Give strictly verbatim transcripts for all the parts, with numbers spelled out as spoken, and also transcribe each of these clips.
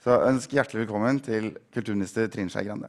Så ønsk hjertelig velkommen til kulturminister Trine Skei Grande.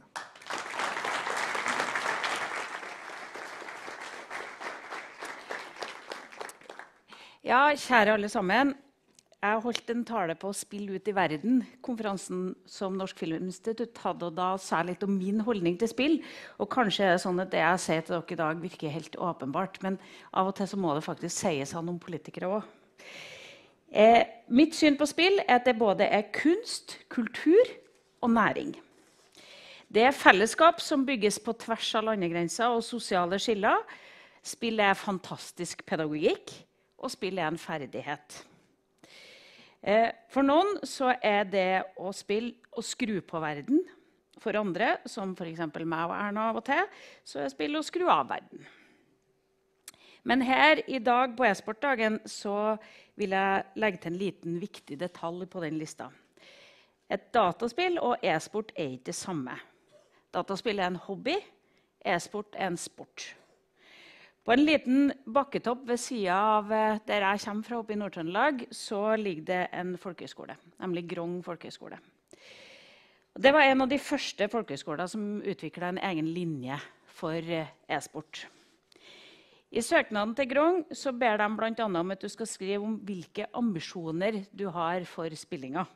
Ja, kjære alle sammen. Jeg holdt en tale på Spill ut i verden, konferansen som Norsk Filminstitutt hadde, og da sa jeg litt om min holdning til spill. Og kanskje er det sånn at det jeg sier til dere i dag virker helt åpenbart, men av og til så må det faktisk sies av noen politikere også. Eh, mitt syn på spill er at det både er kunst, kultur og næring. Det er fellesskap som bygges på tvers av landegrenser og sosiale skiller. Spill er fantastisk pedagogikk, og spill er en ferdighet. For noen så er det å spille å skru på verden. For andre, som for eksempel meg og Erna av og til, så er spill å skru av verden. Men her i dag på e-sportdagen så vil jeg legge til en liten viktig detalj på den lista. Et dataspill og e-sport er ikke det samme. Dataspill er en hobby, e-sport er en sport. På en liten bakketopp ved siden av der jeg kommer fra oppe i Nord-Trøndelag, så ligger det en folkehøyskole, nemlig Grong folkehøyskole. Det var en av de første folkehøyskoler som utviklet en egen linje for e-sport. I søknaden til Grong så ber de blant annet om at du skal skrive om hvilke ambisjoner du har for spillinga.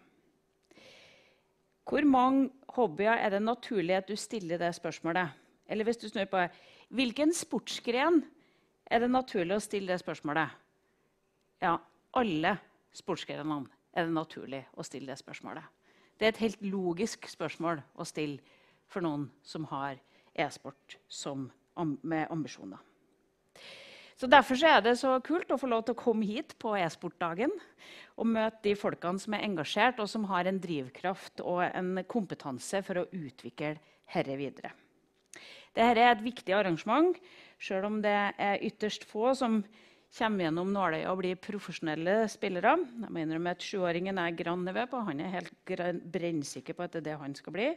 Hvor mange hobbyer er det naturlig at du stiller det spørsmålet? Eller hvis du snur på hvilken sportsgren er det naturlig å stille det spørsmålet? Ja, alle sportsgrenene er det naturlig å stille det spørsmålet. Det er et helt logisk spørsmål å stille for noen som har e-sport som, med ambisjoner. Så derfor er det så kult å få lov til å komme hit på e-sportdagen og møte de folkene som er engasjert og som har en drivkraft og en kompetanse for å utvikle dette videre. Dette er et viktig arrangement, selv om det er ytterst få som kommer gjennom nåløyet og blir profesjonelle spillere. Jeg mener med at sjuåringen er grannevø på, han er helt brennsikker på at det er det han skal bli.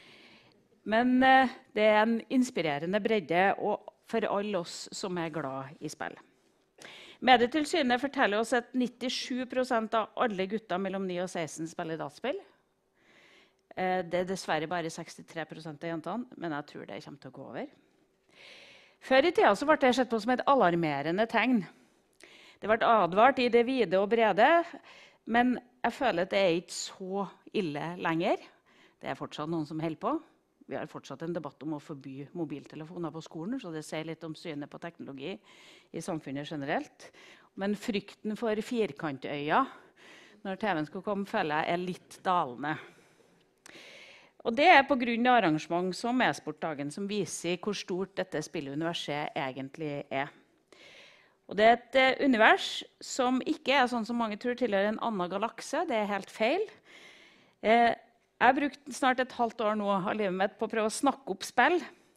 Men eh, det er en inspirerende bredde og for alle oss som er glad i spill. Medietilsynet forteller oss at nittisju prosent av alle gutter mellom ni og seksten spiller dataspill. Det er dessverre bare sekstitre prosent av jentene, men jeg tror det kommer til å gå over. Før i tida så ble det sett på som et alarmerende tegn. Det ble advart i det vide og brede, men jeg føler at det er ikke så ille lenger. Det er fortsatt noen som holder på. Vi har fortsatt en debatt om å forby mobiltelefoner på skolen, så det sier litt om synet på teknologi i samfunnet generelt. Men frykten for firkantøya når T V-en skal komme, føler jeg er litt dalende. Og det er på grunn av arrangement som e-sportdagen, som viser hvor stort dette spilluniverset egentlig er. Og det er et univers som ikke er sånn som mange tror tilhører en annen galakse. Det er helt feil. Jeg har brukt snart et halvt år nå av livet mitt på å prøve å snakke opp spill.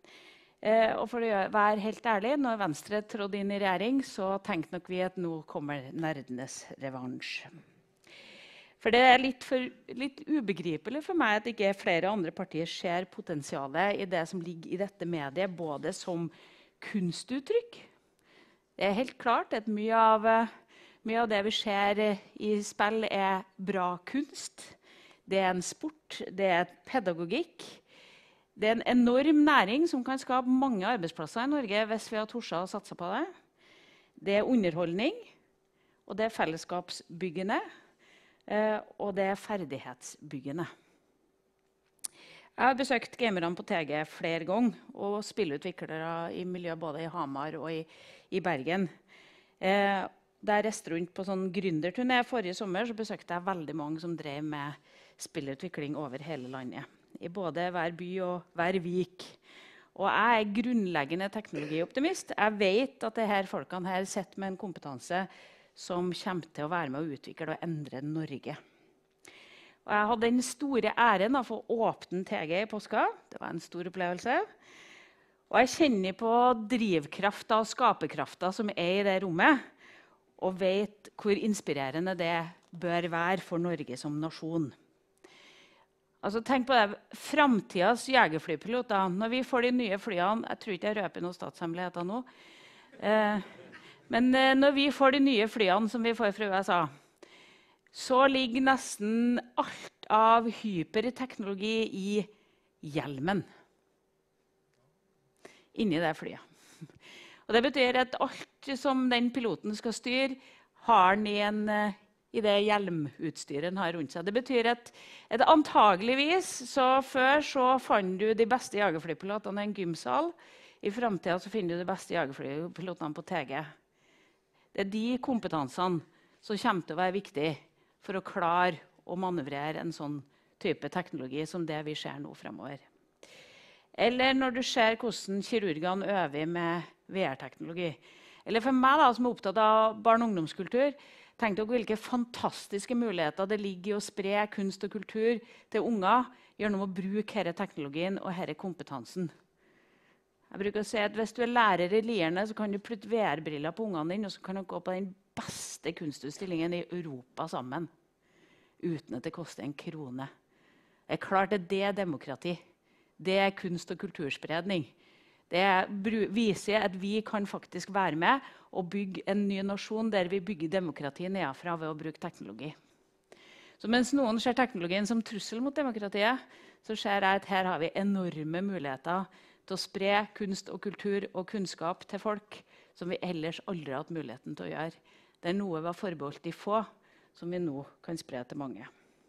Og for å være helt ærlig, når Venstre trådte inn i regjering, så tenkte nok vi at nå kommer nerdenes revansj. For det er litt, for, litt ubegripelig for meg at ikke flere andre partier ser potensialet i det som ligger i dette mediet, både som kunstuttrykk. Det er helt klart at mye av, mye av det vi ser i spill er bra kunst. Det er en sport, det er pedagogikk. Det er en enorm næring som kan skape mange arbeidsplasser i Norge hvis vi har torset å satse på det. Det er underholdning, og det er fellesskapsbyggende. Uh, og det er ferdighetsbyggende. Jeg har besøkt gamerne på T G flere ganger, og spillutviklere i miljøet både i Hamar og i, i Bergen. Uh, da jeg reiste rundt på sånn gründerturné forrige sommer, så besøkte jeg veldig mange som drev med spillutvikling over hele landet. I både hver by og hver vik. Og jeg er grunnleggende teknologioptimist. Jeg vet at disse folkene her sitter med en kompetanse som kommer til å være med å utvikle og endre Norge. Og jeg hadde den store æren av å få åpne T G i påska. Det var en stor opplevelse. Og jeg kjenner på drivkrafta og skaperkrafta som er i det rommet, og vet hvor inspirerende det bør være for Norge som nasjon. Altså, tenk på det, framtidas jegerflypiloter. Når vi får de nye flyene, jeg tror ikke jeg røper noen statshemmeligheter nå, eh, men når vi får de nye flyene som vi får fra U S A, så ligger nesten alt av hyperteknologi i hjelmen. Inni det flyet. Og det betyr at alt som den piloten skal styre, har den i, en, i det hjelmutstyret den har rundt seg. Det betyr at, at antageligvis, så før så fant du de beste jagerflypilotene i en gymsal. I fremtiden så finner du de beste jagerflypilotene på T G. Det er de kompetansene som kommer til å være viktige for å klare å manøvrere en sånn type teknologi som det vi ser nå fremover. Eller når du ser hvordan kirurgene øver med V R-teknologi. Eller for meg da, som er opptatt av barn- og ungdomskultur, tenk dere hvilke fantastiske muligheter det ligger i å spre kunst og kultur til unger gjennom å bruke denne teknologien og denne kompetansen. Jeg bruker å si at hvis du er lærer i Lierne, så kan du putte V R-briller på ungene dine, og så kan du gå på den beste kunstutstillingen i Europa sammen, uten at det koster en krone. Det er klart at det er demokrati. Det er kunst- og kulturspredning. Det viser at vi kan faktisk være med og bygge en ny nasjon der vi bygger demokrati nedenfra ved å bruke teknologi. Så mens noen ser teknologien som trussel mot demokratiet, så ser jeg at her har vi enorme muligheter til å spre kunst og kultur og kunnskap til folk som vi ellers aldri har hatt muligheten til å gjøre. Det er noe vi har forbeholdt de få, som vi nå kan spre til mange.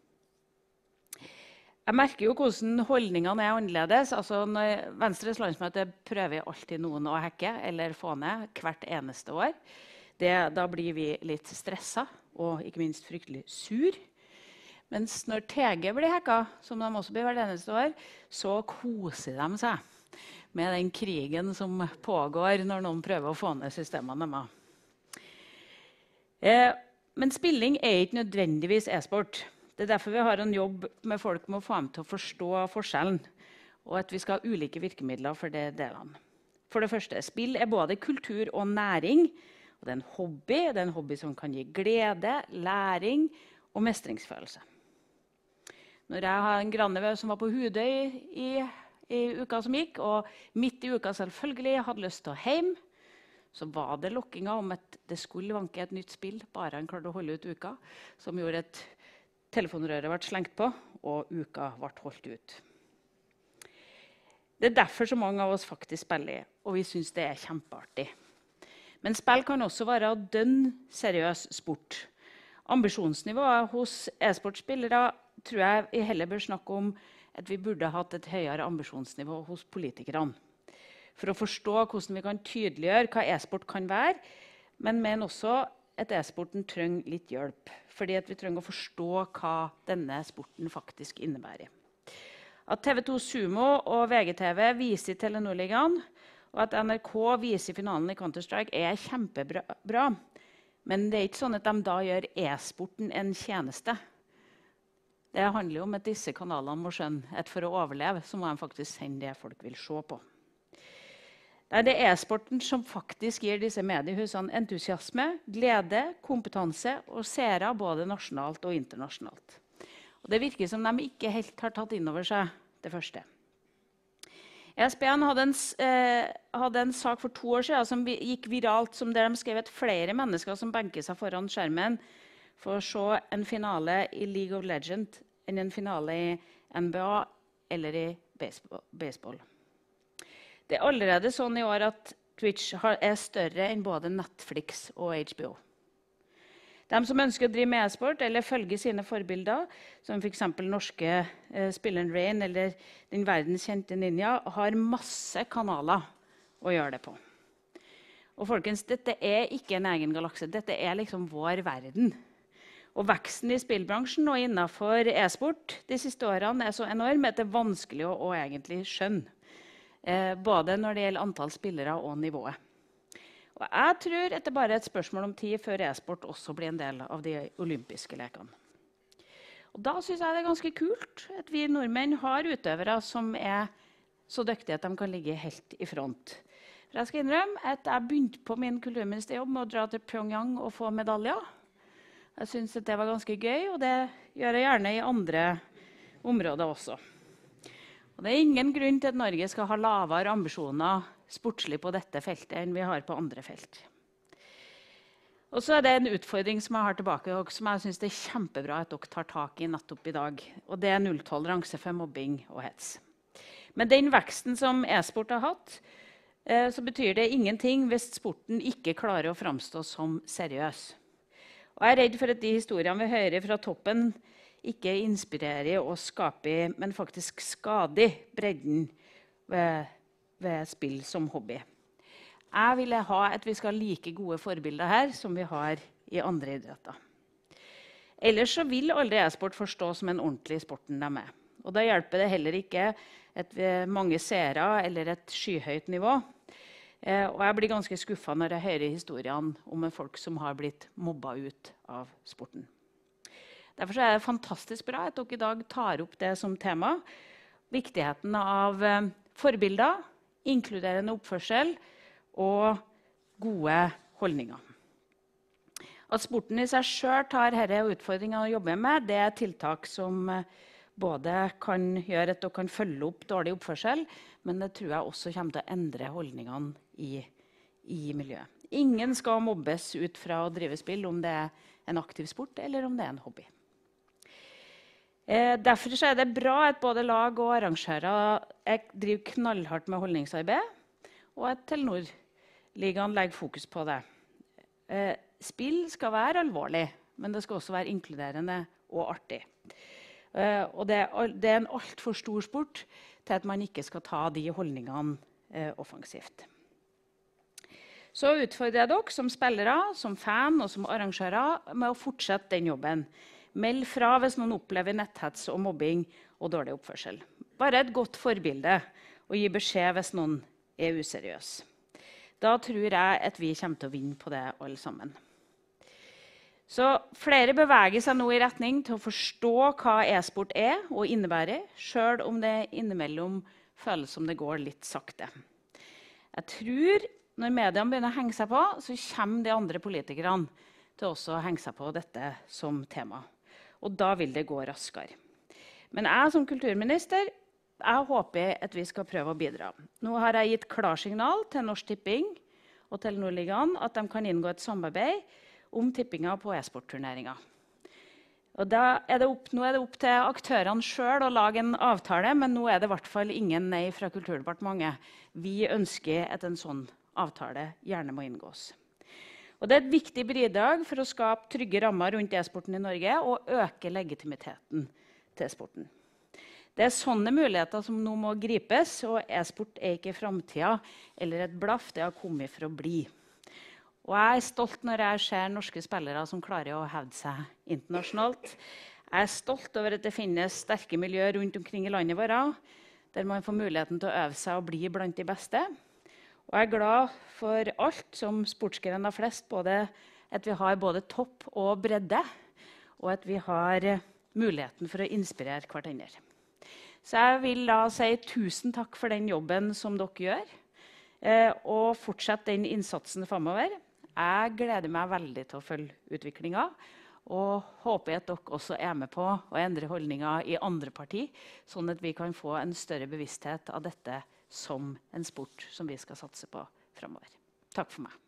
Jeg merker jo hvordan holdningene er annerledes. Altså, når Venstres landsmøte prøver alltid noen å hacke eller få ned hvert eneste år. Det, da blir vi litt stresset og ikke minst fryktelig sur. Mens når T G blir hacka, som de også blir hvert eneste år, så koser de seg med den krigen som pågår når noen prøver å få ned systemene deres. Eh, men spilling er ikke nødvendigvis e-sport. Det er derfor vi har en jobb med folk med å få dem til å forstå forskjellen, og at vi skal ha ulike virkemidler for de delene. For det første, spill er både kultur og næring, og det er en hobby. Det er en hobby som kan gi glede, læring og mestringsfølelse. Når jeg har en grannevø som var på Hudøy i, i uka som gikk, og midt i uka selvfølgelig hadde lyst til å hjem, så var det lokkinga om at det skulle vanke et nytt spill, bare han klarte å holde ut uka, som gjorde at telefonrøret ble slengt på, og uka ble holdt ut. Det er derfor så mange av oss faktisk spiller, og vi synes det er kjempeartig. Men spill kan også være dønn seriøs sport. Ambisjonsnivået hos e-sportspillere tror jeg vi heller bør snakke om at vi burde hatt et høyere ambisjonsnivå hos politikerne. For å forstå hvordan vi kan tydeliggjøre hva e-sport kan være, men mener også at e-sporten trenger litt hjelp. Fordi at vi trenger å forstå hva denne sporten faktisk innebærer. At T V to Sumo og V G T V viser Telenor-ligaen, og at N R K viser finalen i Counter-Strike, er kjempebra. Men det er ikke sånn at de da gjør e-sporten en tjeneste. Det handler jo om at disse kanalene må skjønne at for å overleve, så må de faktisk sende det folk vil se på. Det er e-sporten som faktisk gir disse mediehusene entusiasme, glede, kompetanse og seere både nasjonalt og internasjonalt. Og det virker som de ikke helt har tatt inn over seg det første. E S P N hadde en, eh, hadde en sak for to år siden som gikk viralt, som der de skrev at flere mennesker som benker seg foran skjermen for å se en finale i League of Legends enn en finale i N B A eller i baseball. Det er allerede sånn i år at Twitch er større enn både Netflix og H B O. De som ønsker å drive med e-sport eller følge sine forbilder, som for eksempel norske eh, spilleren Rain eller den verdenskjente Ninja, har masse kanaler å gjøre det på. Og folkens, dette er ikke en egen galakse. Dette er liksom vår verden. Og veksten i spillbransjen og innenfor e-sport de siste årene er så enorm at det er vanskelig å, å egentlig skjønne. Eh, både når det gjelder antall spillere og nivået. Og jeg tror at det bare er et spørsmål om tid før e-sport også blir en del av de olympiske lekene. Og da synes jeg det er ganske kult at vi nordmenn har utøvere som er så dyktige at de kan ligge helt i front. For jeg skal innrømme at jeg begynte på min kulturministerjobb med å dra til Pyongyang og få medaljer. Jeg synes at det var ganske gøy, og det gjør jeg gjerne i andre områder også. Og det er ingen grunn til at Norge skal ha lavere ambisjoner sportslig på dette feltet enn vi har på andre felt. Og så er det en utfordring som jeg har tilbake, og som jeg synes det er kjempebra at dere tar tak i nettopp i dag. Og det er nulltoleranse for mobbing og hets. Men den veksten som e-sport har hatt, eh, så betyr det ingenting hvis sporten ikke klarer å framstå som seriøs. Og jeg er redd for at de historiene vi hører fra toppen, ikke inspirerer og skaper, men faktisk skader bredden ved, ved spill som hobby. Jeg ville ha at vi skal ha like gode forbilder her som vi har i andre idretter. Ellers så vil aldri e-sport forstå som en ordentlig sporten de er. Og da hjelper det heller ikke et, mange seere eller et skyhøyt nivå. Eh, og jeg blir ganske skuffet når jeg hører historiene om folk som har blitt mobbet ut av sporten. Derfor er det fantastisk bra at dere i dag tar opp det som tema. Viktigheten av eh, forbilder, inkluderende oppførsel og gode holdninger. At sporten i seg selv tar disse utfordringene å jobbe med, det er tiltak som eh, både kan gjøre at dere kan følge opp dårlig oppførsel, men det tror jeg også kommer til å endre holdningene i, i miljøet. Ingen skal mobbes ut fra å drive spill, om det er en aktiv sport eller om det er en hobby. Eh, derfor er det bra at både lag og arrangører driver knallhardt med holdningsarbeid, og at Telenor-ligaen legger fokus på det. Eh, spill skal være alvorlig, men det skal også være inkluderende og artig. Uh, og det, det er en alt for stor sport til at man ikke skal ta de holdningene uh, offensivt. Så utfordrer jeg dere som spillere, som fan og som arrangører med å fortsette den jobben. Meld fra hvis noen opplever netthets og mobbing og dårlig oppførsel. Bare et godt forbilde og gi beskjed hvis noen er useriøs. Da tror jeg at vi kommer til å vinne på det alle sammen. Så flere beveger seg nå i retning til å forstå hva e-sport er og innebærer, selv om det innimellom føles som det går litt sakte. Jeg tror når mediene begynner å henge seg på, så kommer de andre politikerne til også å henge seg på dette som tema. Og da vil det gå raskere. Men jeg som kulturminister, jeg håper at vi skal prøve å bidra. Nå har jeg gitt klarsignal til Norsk Tipping og Telenor-ligaen at de kan inngå et samarbeid om tippinga på e-sportturneringer. Og da er det opp, nå er det opp til aktørene selv å lage en avtale, men nå er det i hvert fall ingen nei fra Kulturdepartementet. Vi ønsker at en sånn avtale gjerne må inngås. Og det er et viktig bidrag for å skape trygge rammer rundt e-sporten i Norge og øke legitimiteten til sporten. Det er sånne muligheter som nå må gripes, og e-sport er ikke framtida eller et blaff, det har kommet for å bli. Og jeg er stolt når jeg ser norske spillere som klarer å hevde seg internasjonalt. Jeg er stolt over at det finnes sterke miljøer rundt omkring i landet vårt, der man får muligheten til å øve seg og bli blant de beste. Og jeg er glad for alt som sportsgrener flest, både at vi har både topp og bredde, og at vi har muligheten for å inspirere hverandre. Så jeg vil da si tusen takk for den jobben som dere gjør, og fortsett den innsatsen fremover. Jeg gleder meg veldig til å følge utviklingen, og håper at dere også er med på å endre holdninger i andre partier, sånn at vi kan få en større bevissthet av dette som en sport som vi skal satse på fremover. Takk for meg.